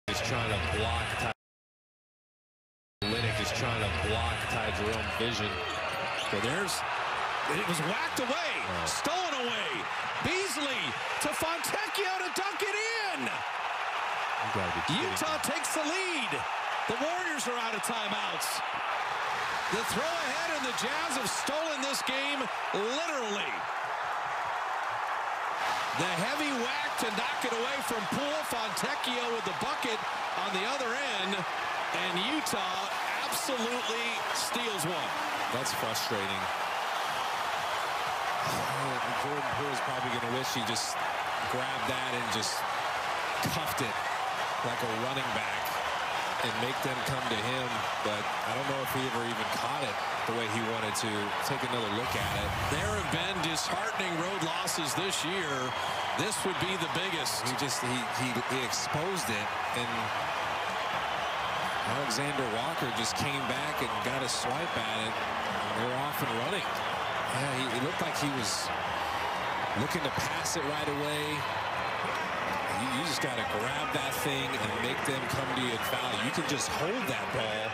is trying to block Linux is trying to block Ty Jerome vision. So it was whacked away, stolen away. Beasley to Fontecchio to dunk it in. Utah takes the lead. The Warriors are out of timeouts. The throw ahead, and the Jazz have stolen this game literally. The heavy whack to knock it away from Poole. Fontecchio with the bucket on the other end, and Utah absolutely steals one. That's frustrating. Jordan Poole's probably going to wish he just grabbed that and just cuffed it like a running back and make them come to him, but I don't know if he ever even caught it the way he wanted to. Take another look at it. There have been disheartening road losses this year. This would be the biggest. He exposed it, and Alexander Walker just came back and got a swipe at it. They were off and running. Yeah, he looked like he was looking to pass it right away. You just got to grab that thing and make them come to you and foul. You can just hold that ball